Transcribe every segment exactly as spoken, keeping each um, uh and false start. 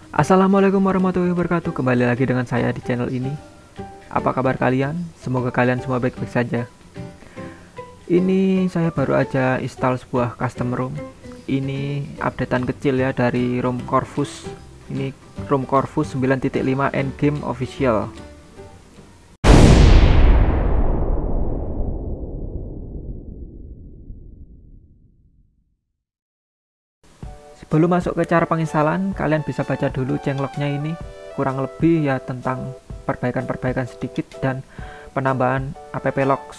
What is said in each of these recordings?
Assalamualaikum warahmatullahi wabarakatuh. Kembali lagi dengan saya di channel ini. Apa kabar kalian? Semoga kalian semua baik-baik saja. Ini saya baru aja install sebuah custom ROM. Ini updatean kecil ya dari ROM Corvus. Ini ROM Corvus sembilan titik lima Endgame Official. Sebelum masuk ke cara penginstalan, kalian bisa baca dulu changelognya ini, kurang lebih ya tentang perbaikan-perbaikan sedikit dan penambahan app logs.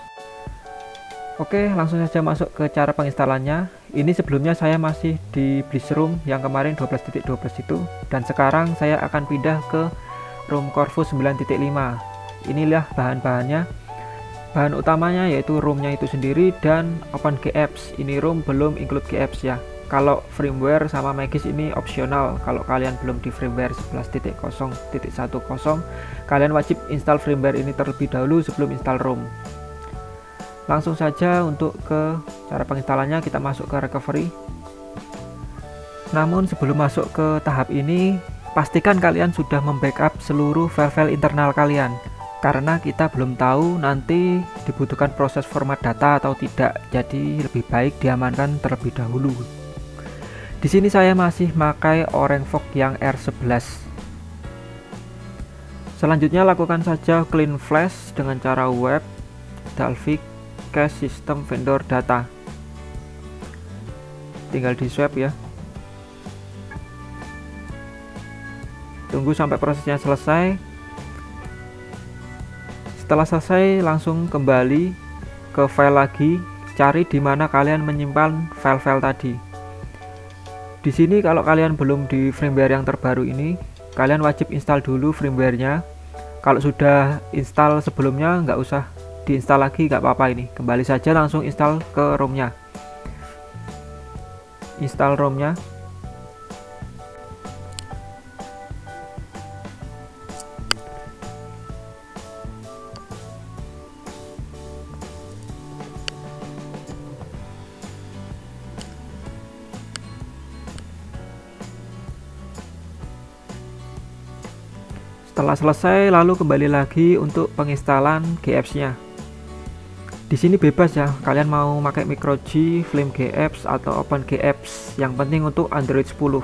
Oke, langsung saja masuk ke cara penginstalannya. Ini sebelumnya saya masih di BlizzROM yang kemarin dua belas titik dua belas itu, dan sekarang saya akan pindah ke ROM Corvus sembilan titik lima. Inilah bahan-bahannya. Bahan utamanya yaitu ROM-nya itu sendiri dan OpenGApps. Ini ROM belum include GApps ya. Kalau firmware sama Magis ini opsional. Kalau kalian belum di firmware sebelas titik nol titik satu nol, kalian wajib install firmware ini terlebih dahulu sebelum install ROM. Langsung saja untuk ke cara penginstalannya, kita masuk ke recovery. Namun sebelum masuk ke tahap ini, pastikan kalian sudah membackup seluruh file-file internal kalian, karena kita belum tahu nanti dibutuhkan proses format data atau tidak. Jadi lebih baik diamankan terlebih dahulu. Di sini saya masih pakai OrangeFog yang R sebelas. Selanjutnya lakukan saja clean flash dengan cara web dalvik cache system vendor data. Tinggal di swap ya. Tunggu sampai prosesnya selesai. Setelah selesai, langsung kembali ke file lagi, cari di mana kalian menyimpan file-file tadi. Di sini kalau kalian belum di firmware yang terbaru ini, kalian wajib install dulu firmware-nya. Kalau sudah install sebelumnya, nggak usah diinstal lagi, nggak apa-apa ini. Kembali saja langsung install ke ROM-nya. Install ROM-nya. Setelah selesai, lalu kembali lagi untuk penginstalan GApps-nya. Di sini bebas ya, kalian mau pakai MicroG, FlameGApps atau OpenGApps. Yang penting untuk Android sepuluh.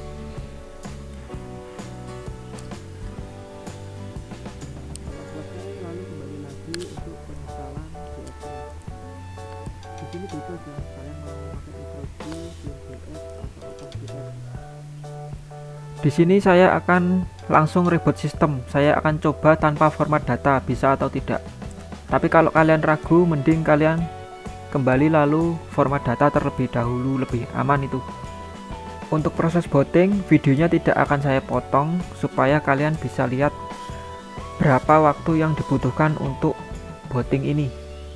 Di sini saya akan langsung reboot sistem. Saya akan coba tanpa format data, bisa atau tidak. Tapi kalau kalian ragu, mending kalian kembali lalu format data terlebih dahulu, lebih aman itu. Untuk proses booting, videonya tidak akan saya potong supaya kalian bisa lihat berapa waktu yang dibutuhkan untuk booting ini.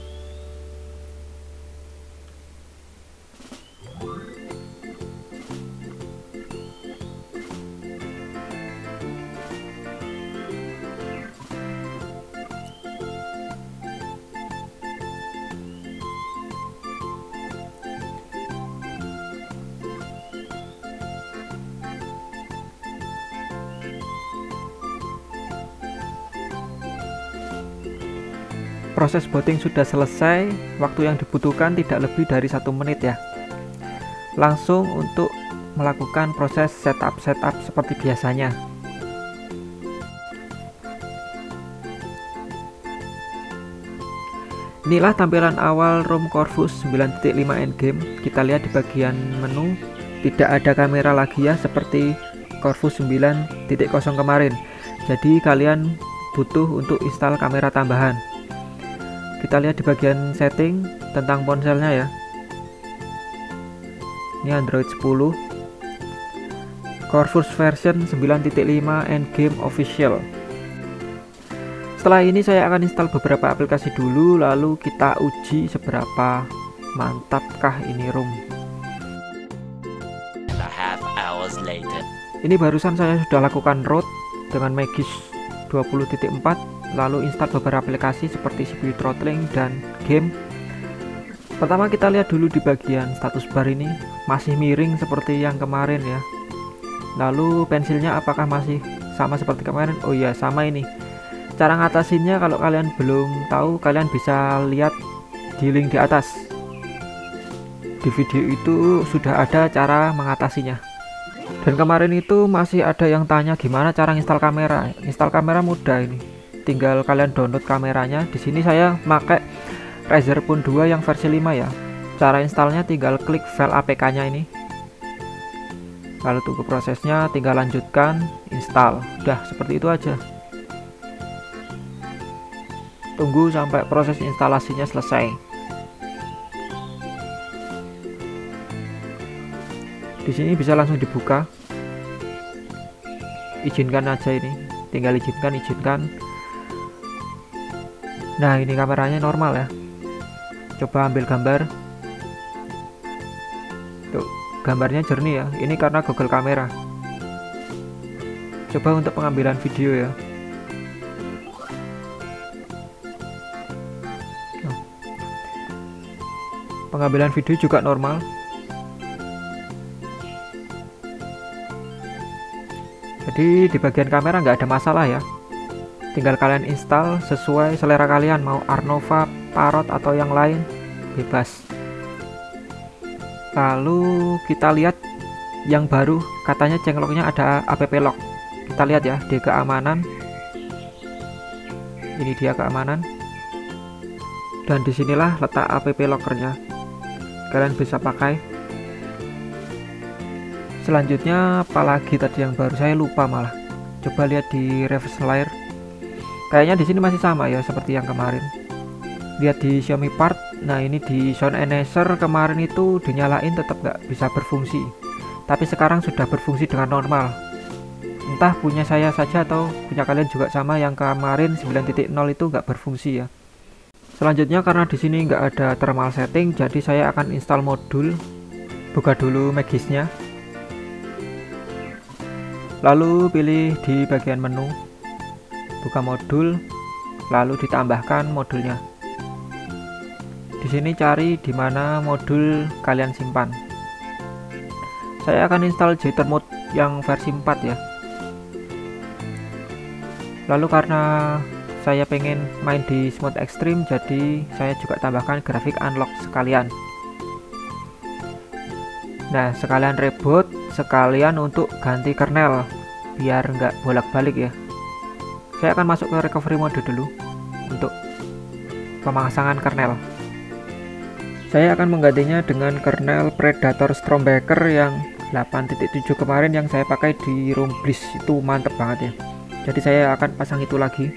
Proses booting sudah selesai, waktu yang dibutuhkan tidak lebih dari satu menit ya. Langsung untuk melakukan proses setup-setup seperti biasanya. Inilah tampilan awal ROM Corvus sembilan titik lima Endgame. Kita lihat di bagian menu, tidak ada kamera lagi ya seperti Corvus sembilan titik nol kemarin. Jadi kalian butuh untuk install kamera tambahan. Kita lihat di bagian setting tentang ponselnya ya. Ini Android sepuluh, Corvus version sembilan titik lima Endgame Official. Setelah ini saya akan install beberapa aplikasi dulu, lalu kita uji seberapa mantapkah ini ROM. Ini barusan saya sudah lakukan root dengan Magis dua puluh titik empat, lalu install beberapa aplikasi seperti C P U throttling dan game. Pertama kita lihat dulu di bagian status bar ini, masih miring seperti yang kemarin ya. Lalu pensilnya apakah masih sama seperti kemarin? Oh iya, sama ini. Cara ngatasinnya kalau kalian belum tahu, kalian bisa lihat di link di atas. Di video itu sudah ada cara mengatasinya. Dan kemarin itu masih ada yang tanya gimana cara install kamera. Install kamera mudah ini. Tinggal kalian download kameranya. Di sini saya pakai Razer Phone dua yang versi lima ya. Cara installnya tinggal klik file A P K-nya ini. Lalu tunggu prosesnya, tinggal lanjutkan install. Udah seperti itu aja. Tunggu sampai proses instalasinya selesai. Di sini bisa langsung dibuka. Izinkan aja ini. Tinggal izinkan, izinkan. Nah, ini kameranya normal ya. Coba ambil gambar. Tuh, gambarnya jernih ya. Ini karena Google Kamera. Coba untuk pengambilan video ya. Nah, pengambilan video juga normal. Jadi di bagian kamera nggak ada masalah ya. Tinggal kalian install sesuai selera kalian, mau Arnova, Parrot atau yang lain, bebas. Lalu kita lihat yang baru, katanya cengkloknya ada app lock. Kita lihat ya di keamanan. Ini dia keamanan. Dan disinilah letak app lockernya. Kalian bisa pakai. Selanjutnya apalagi tadi yang baru, saya lupa malah. Coba lihat di reverse layar. Kayaknya di sini masih sama ya seperti yang kemarin. Lihat di Xiaomi Part. Nah, ini di sound enhancer kemarin itu dinyalain tetap nggak bisa berfungsi. Tapi sekarang sudah berfungsi dengan normal. Entah punya saya saja atau punya kalian juga sama, yang kemarin sembilan titik nol itu nggak berfungsi ya. Selanjutnya karena di sini nggak ada thermal setting, jadi saya akan install modul. Buka dulu Magisnya. Lalu pilih di bagian menu. Buka modul, lalu ditambahkan modulnya. Di sini cari di mana modul kalian simpan. Saya akan install jitter mode yang versi empat ya. Lalu karena saya pengen main di smooth extreme, jadi saya juga tambahkan grafik unlock sekalian. Nah, sekalian reboot, sekalian untuk ganti kernel biar nggak bolak-balik ya. Saya akan masuk ke recovery mode dulu untuk pemasangan kernel. Saya akan menggantinya dengan kernel Predator Stormbreaker yang delapan titik tujuh kemarin yang saya pakai di ROM Bliss. Itu mantep banget ya. Jadi saya akan pasang itu lagi.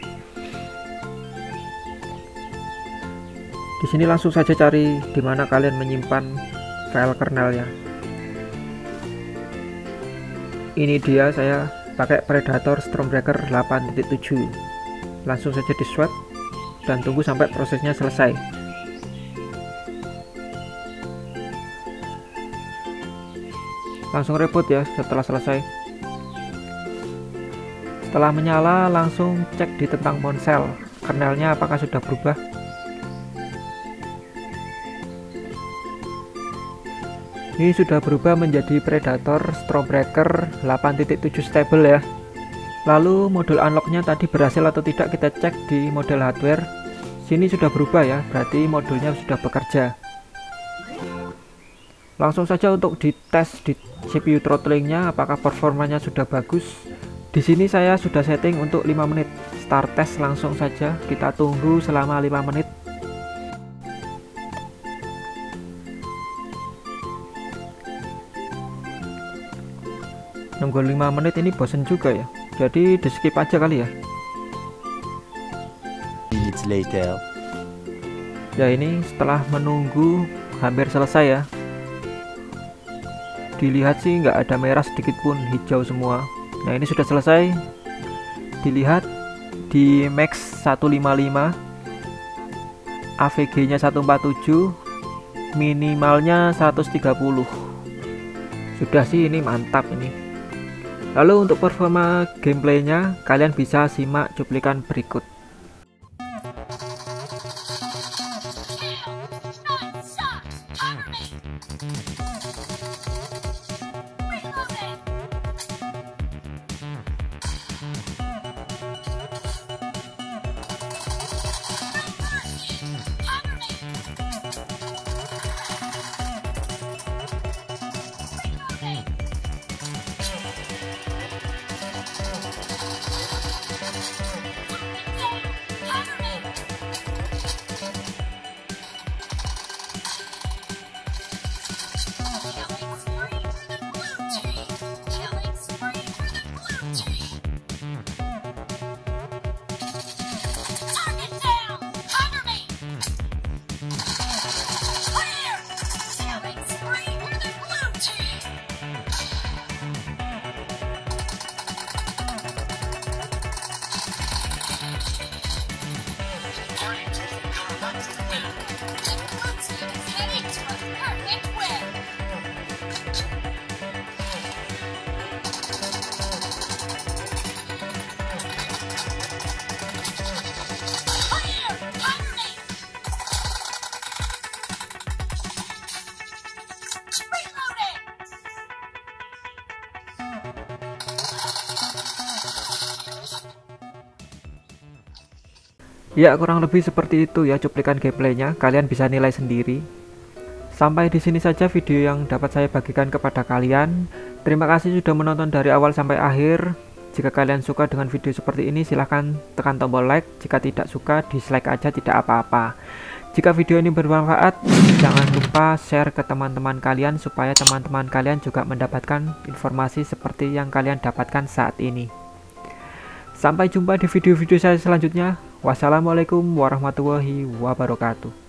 Di sini langsung saja cari di mana kalian menyimpan file kernelnya. Ini dia, saya pakai Predator Stormbreaker delapan titik tujuh. Langsung saja di swap dan tunggu sampai prosesnya selesai. Langsung reboot ya setelah selesai. Setelah menyala, langsung cek di tentang ponsel kernelnya apakah sudah berubah. Ini sudah berubah menjadi Predator Stormbreaker delapan titik tujuh stable ya. Lalu modul unlocknya tadi berhasil atau tidak, kita cek di model hardware. Sini sudah berubah ya, berarti modulnya sudah bekerja. Langsung saja untuk dites di C P U throttlingnya apakah performanya sudah bagus. Di sini saya sudah setting untuk lima menit. Start test langsung saja, kita tunggu selama lima menit. Nunggu lima menit ini bosen juga ya. Jadi di skip aja kali ya. Minutes later. Ya, ini setelah menunggu hampir selesai ya. Dilihat sih nggak ada merah sedikit pun, hijau semua. Nah, ini sudah selesai. Dilihat di max seratus lima puluh lima, A V G nya seratus empat puluh tujuh, minimalnya seratus tiga puluh. Sudah sih, ini mantap ini. Lalu untuk performa gameplaynya kalian bisa simak cuplikan berikut. Ya, kurang lebih seperti itu ya cuplikan gameplaynya, kalian bisa nilai sendiri. Sampai di sini saja video yang dapat saya bagikan kepada kalian. Terima kasih sudah menonton dari awal sampai akhir. Jika kalian suka dengan video seperti ini, silahkan tekan tombol like. Jika tidak suka, dislike aja, tidak apa-apa. Jika video ini bermanfaat, jangan lupa share ke teman-teman kalian supaya teman-teman kalian juga mendapatkan informasi seperti yang kalian dapatkan saat ini. Sampai jumpa di video-video saya selanjutnya. Wassalamualaikum warahmatullahi wabarakatuh.